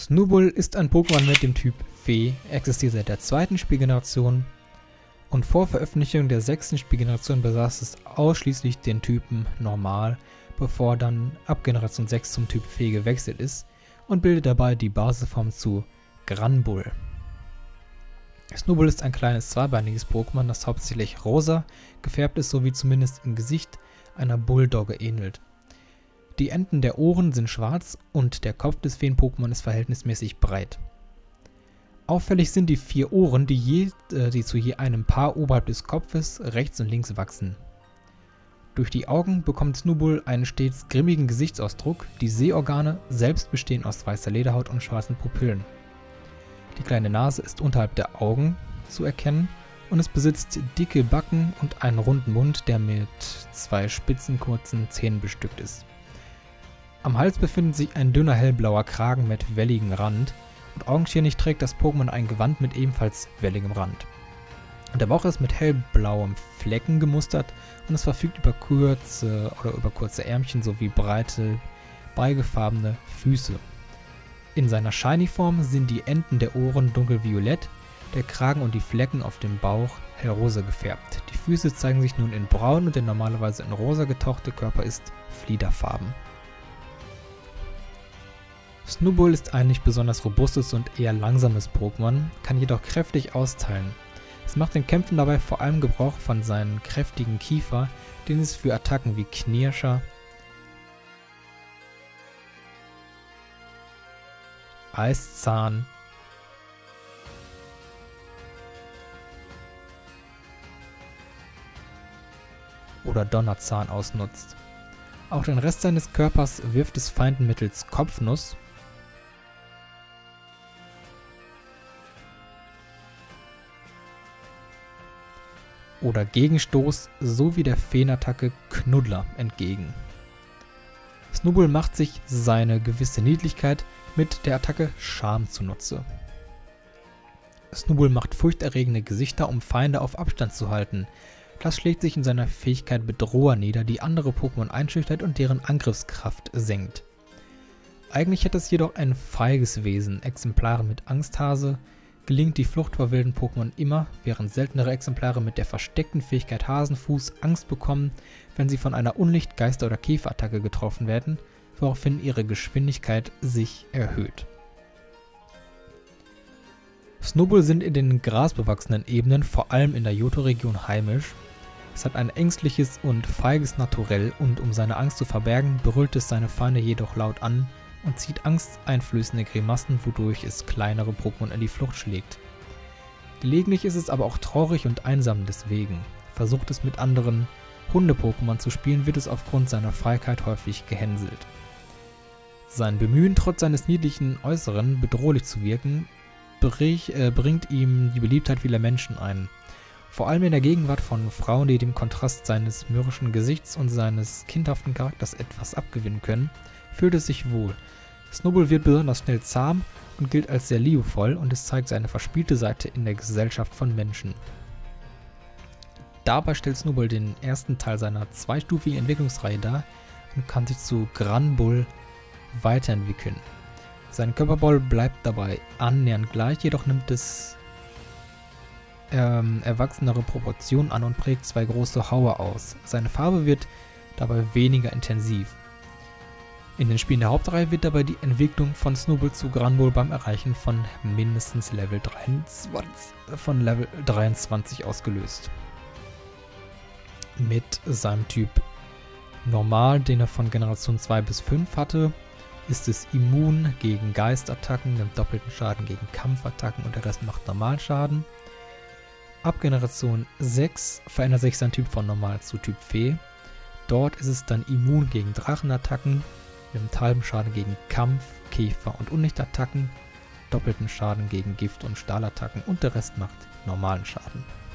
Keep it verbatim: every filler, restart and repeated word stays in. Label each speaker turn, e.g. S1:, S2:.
S1: Snubbull ist ein Pokémon mit dem Typ Fee, existiert seit der zweiten Spielgeneration und vor Veröffentlichung der sechsten Spielgeneration besaß es ausschließlich den Typen Normal, bevor dann ab Generation sechs zum Typ Fee gewechselt ist und bildet dabei die Basisform zu Granbull. Snubbull ist ein kleines zweibeiniges Pokémon, das hauptsächlich rosa gefärbt ist, sowie zumindest im Gesicht einer Bulldogge ähnelt. Die Enden der Ohren sind schwarz und der Kopf des Feen-Pokémon ist verhältnismäßig breit. Auffällig sind die vier Ohren, die, je, äh, die zu je einem Paar oberhalb des Kopfes rechts und links wachsen. Durch die Augen bekommt Snubbull einen stets grimmigen Gesichtsausdruck, die Sehorgane selbst bestehen aus weißer Lederhaut und schwarzen Pupillen. Die kleine Nase ist unterhalb der Augen zu erkennen und es besitzt dicke Backen und einen runden Mund, der mit zwei spitzen, kurzen Zähnen bestückt ist. Am Hals befindet sich ein dünner hellblauer Kragen mit welligem Rand und augenscheinlich trägt das Pokémon ein Gewand mit ebenfalls welligem Rand. Der Bauch ist mit hellblauem Flecken gemustert und es verfügt über kurze oder über kurze Ärmchen sowie breite, beigefarbene Füße. In seiner Shiny-Form sind die Enden der Ohren dunkelviolett, der Kragen und die Flecken auf dem Bauch hellrosa gefärbt. Die Füße zeigen sich nun in braun und der normalerweise in rosa getauchte Körper ist fliederfarben. Snubbull ist ein nicht besonders robustes und eher langsames Pokémon, kann jedoch kräftig austeilen. Es macht in Kämpfen dabei vor allem Gebrauch von seinem kräftigen Kiefer, den es für Attacken wie Knirscher, Eiszahn oder Donnerzahn ausnutzt. Auch den Rest seines Körpers wirft es Feinden mittels Kopfnuss oder Gegenstoß sowie der Feenattacke Knuddler entgegen. Snubbull macht sich seine gewisse Niedlichkeit mit der Attacke Charme zunutze. Snubbull macht furchterregende Gesichter, um Feinde auf Abstand zu halten. Das schlägt sich in seiner Fähigkeit Bedroher nieder, die andere Pokémon einschüchtert und deren Angriffskraft senkt. Eigentlich hat es jedoch ein feiges Wesen. Exemplare mit Angsthase gelingt die Flucht vor wilden Pokémon immer, während seltenere Exemplare mit der versteckten Fähigkeit Hasenfuß Angst bekommen, wenn sie von einer Unlicht-, Geister- oder Käferattacke getroffen werden, woraufhin ihre Geschwindigkeit sich erhöht. Snubbull sind in den grasbewachsenen Ebenen, vor allem in der Johto-Region, heimisch. Es hat ein ängstliches und feiges Naturell und um seine Angst zu verbergen, brüllt es seine Feinde jedoch laut an und zieht angsteinflößende Grimassen, wodurch es kleinere Pokémon in die Flucht schlägt. Gelegentlich ist es aber auch traurig und einsam deswegen. Versucht es mit anderen Hunde-Pokémon zu spielen, wird es aufgrund seiner Feigheit häufig gehänselt. Sein Bemühen, trotz seines niedlichen Äußeren bedrohlich zu wirken, bringt ihm die Beliebtheit vieler Menschen ein. Vor allem in der Gegenwart von Frauen, die dem Kontrast seines mürrischen Gesichts und seines kindhaften Charakters etwas abgewinnen können, fühlt es sich wohl. Snubbull wird besonders schnell zahm und gilt als sehr liebevoll und es zeigt seine verspielte Seite in der Gesellschaft von Menschen. Dabei stellt Snubbull den ersten Teil seiner zweistufigen Entwicklungsreihe dar und kann sich zu Granbull weiterentwickeln. Sein Körperbau bleibt dabei annähernd gleich, jedoch nimmt es ähm, erwachsenere Proportionen an und prägt zwei große Haue aus. Seine Farbe wird dabei weniger intensiv. In den Spielen der Hauptreihe wird dabei die Entwicklung von Snubbull zu Granbull beim Erreichen von mindestens Level dreiundzwanzig, von Level dreiundzwanzig ausgelöst. Mit seinem Typ Normal, den er von Generation zwei bis fünf hatte, ist es immun gegen Geistattacken, nimmt doppelten Schaden gegen Kampfattacken und der Rest macht Normalschaden. Ab Generation sechs verändert sich sein Typ von Normal zu Typ Fee. Dort ist es dann immun gegen Drachenattacken, nimmt halben Schaden gegen Kampf, Käfer und Unlichtattacken, doppelten Schaden gegen Gift- und Stahlattacken und der Rest macht normalen Schaden.